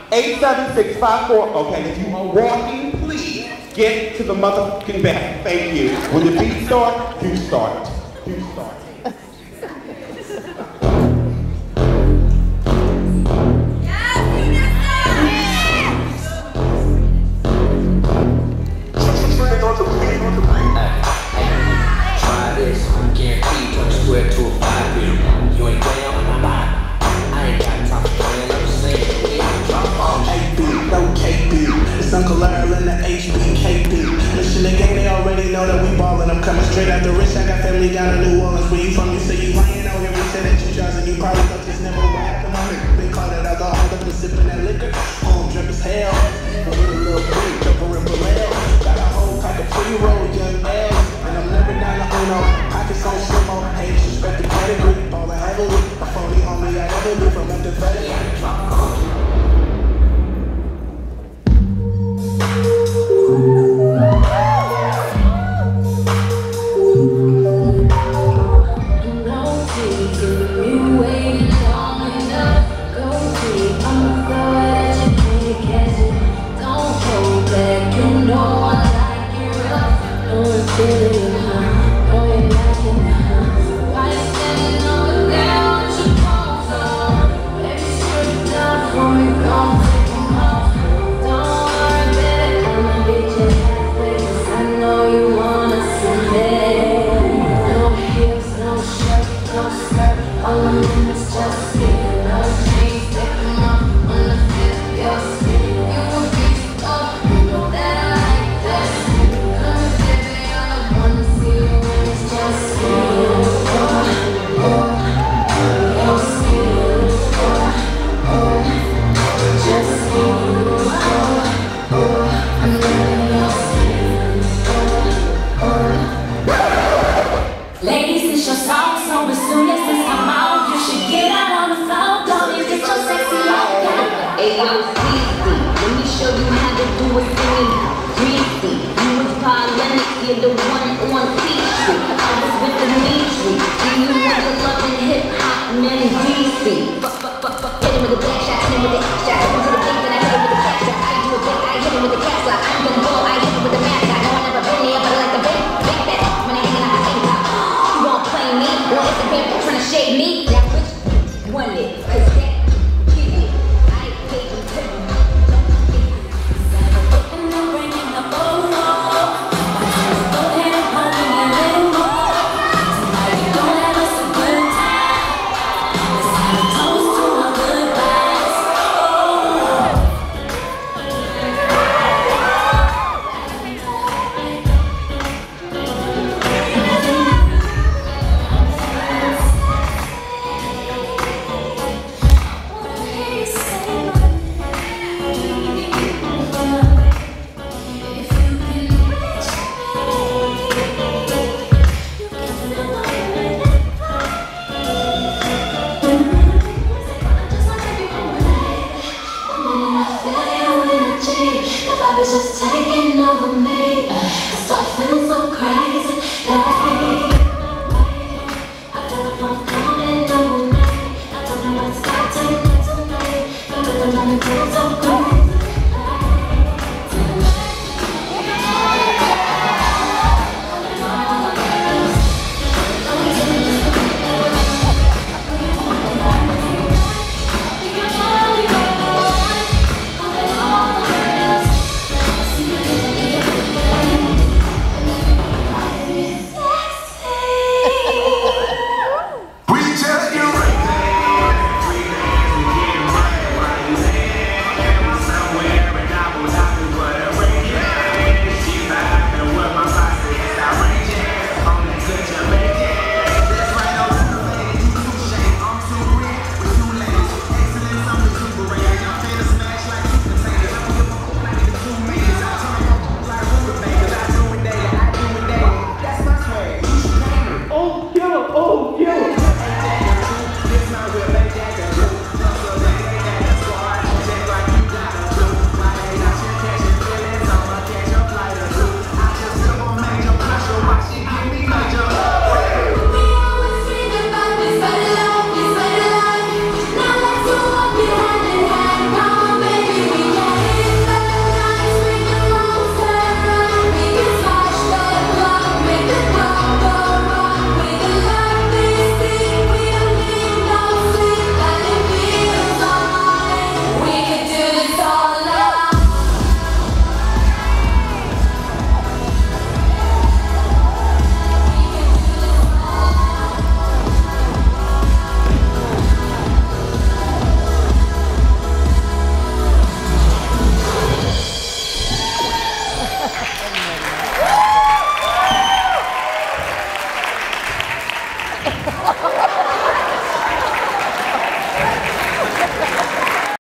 87654. Okay, if you are walking, please get to the motherfucking back. Thank you. When the beat starts, you start. You start. Uncle Earl in the HBKB. Mission the game, they already know that we ballin'. I'm coming straight out the rich. I got family down in New Orleans. Where you from? You say you lying out here. We said that you and you probably thought this never would happen on it. They call it alcohol, up and sipping that liquor. Home drink as hell. With a little break, jumper and Vallejo. Got a whole pack of pre-roll, young L. And I'm never down to Uno. Pockets on Simo. Hey, disrespect the category. Ballin' heavily. A phony homie I ever knew from empathetic. You're the one on Peachtree. I was with the Dimitri. Do you want the love and hip hop men DC? Hit him with the back shot, hit him with the ass shot. Hit him to the base and I hit him with the cash shot. I do a break, I hit him with the cash lock. I'm gonna go, I hit him with the mask. I know I never been there, but I like the big fat when I hang out the same top. You won't play me, or Instagram trying to shade me. Now which one it? Cause that kid it. I ain't taking two. And I'm bringing the boat. It's just taking over me. I start feeling so crazy. I feel like I'm coming over me. I don't know what's got to me tonight. I'm gonna do so crazy.